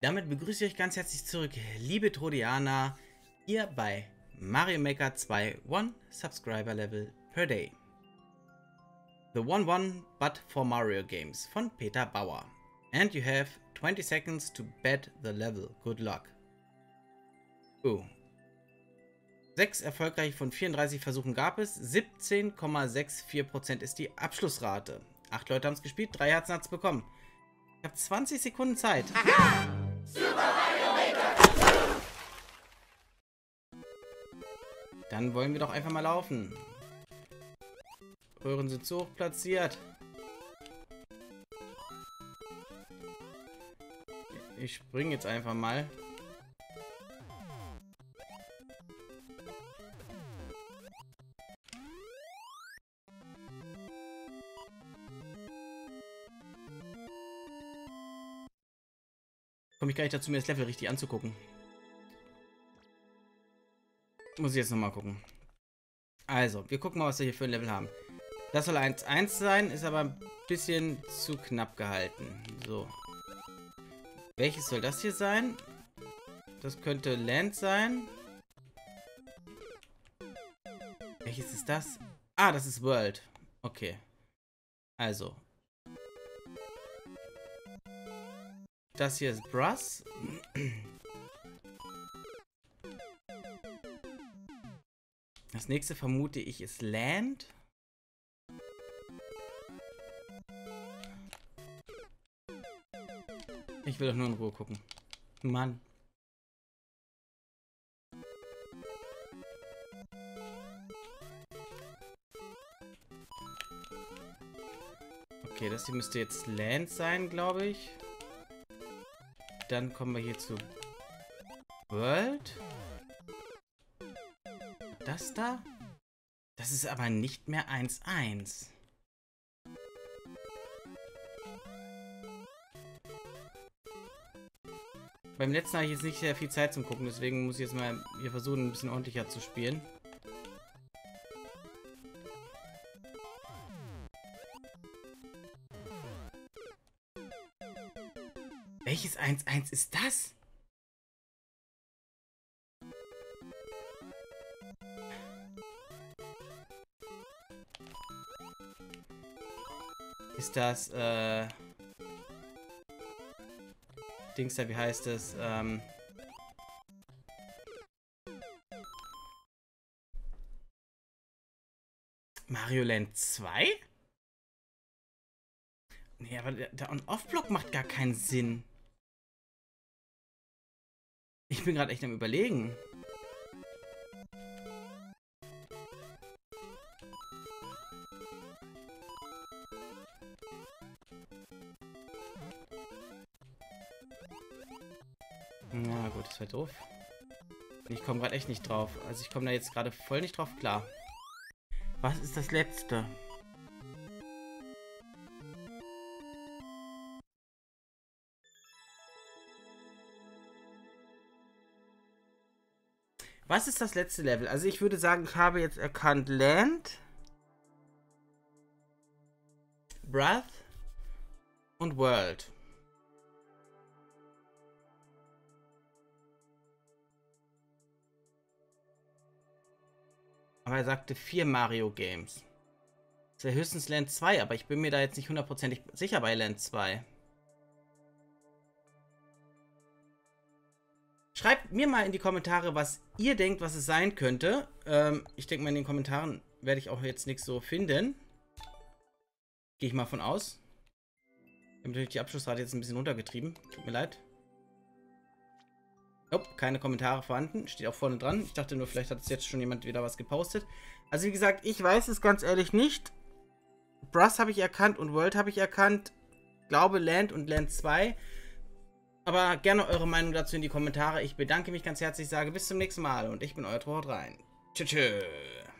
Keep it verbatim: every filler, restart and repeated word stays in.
Damit begrüße ich euch ganz herzlich zurück, liebe Trodianer, hier bei Mario Maker zwei One Subscriber Level per Day. The One One but for Mario Games von Peter Bauer. And you have twenty seconds to bet the level. Good luck. Oh. sechs erfolgreich von vierunddreißig Versuchen gab es. siebzehn Komma vierundsechzig Prozent ist die Abschlussrate. acht Leute haben es gespielt, drei Herzen hat es bekommen. Ich habe zwanzig Sekunden Zeit. Aha! Super Mario Maker! Dann wollen wir doch einfach mal laufen. Röhren sind zu hoch platziert. Ich springe jetzt einfach mal. Komme ich gar nicht dazu, mir das Level richtig anzugucken. Muss ich jetzt nochmal gucken. Also, wir gucken mal, was wir hier für ein Level haben. Das soll eins eins sein, ist aber ein bisschen zu knapp gehalten. So. Welches soll das hier sein? Das könnte Land sein. Welches ist das? Ah, das ist World. Okay. Also. Das hier ist Brass. Das nächste vermute ich ist Land. Ich will doch nur in Ruhe gucken. Mann. Okay, das hier müsste jetzt Land sein, glaube ich. Dann kommen wir hier zu World. Das da? Das ist aber nicht mehr eins eins. Beim letzten habe ich jetzt nicht sehr viel Zeit zum Gucken, deswegen muss ich jetzt mal hier versuchen, ein bisschen ordentlicher zu spielen. Welches eins eins ist das? Ist das, äh... Dings da, wie heißt es? Ähm... Mario Land zwei? Nee, aber der, der On-Off-Block macht gar keinen Sinn. Ich bin gerade echt am Überlegen. Na gut, das wäre doof. Ich komme gerade echt nicht drauf. Also ich komme da jetzt gerade voll nicht drauf klar. Was ist das letzte? Was ist das letzte Level? Also ich würde sagen, ich habe jetzt erkannt Land, Breath und World. Aber er sagte vier Mario Games. Das wäre höchstens Land zwei, aber ich bin mir da jetzt nicht hundertprozentig sicher bei Land zwei. Schreibt mir mal in die Kommentare, was ihr denkt, was es sein könnte. Ähm, ich denke mal, in den Kommentaren werde ich auch jetzt nichts so finden. Gehe ich mal von aus. Ich habe natürlich die Abschlussrate jetzt ein bisschen runtergetrieben. Tut mir leid. Nope, keine Kommentare vorhanden. Steht auch vorne dran. Ich dachte nur, vielleicht hat es jetzt schon jemand wieder was gepostet. Also wie gesagt, ich weiß es ganz ehrlich nicht. Brass habe ich erkannt und World habe ich erkannt. Glaube Land und Land zwei. Aber gerne eure Meinung dazu in die Kommentare. Ich bedanke mich ganz herzlich, sage bis zum nächsten Mal und ich bin euer Trodianer. Tschüss.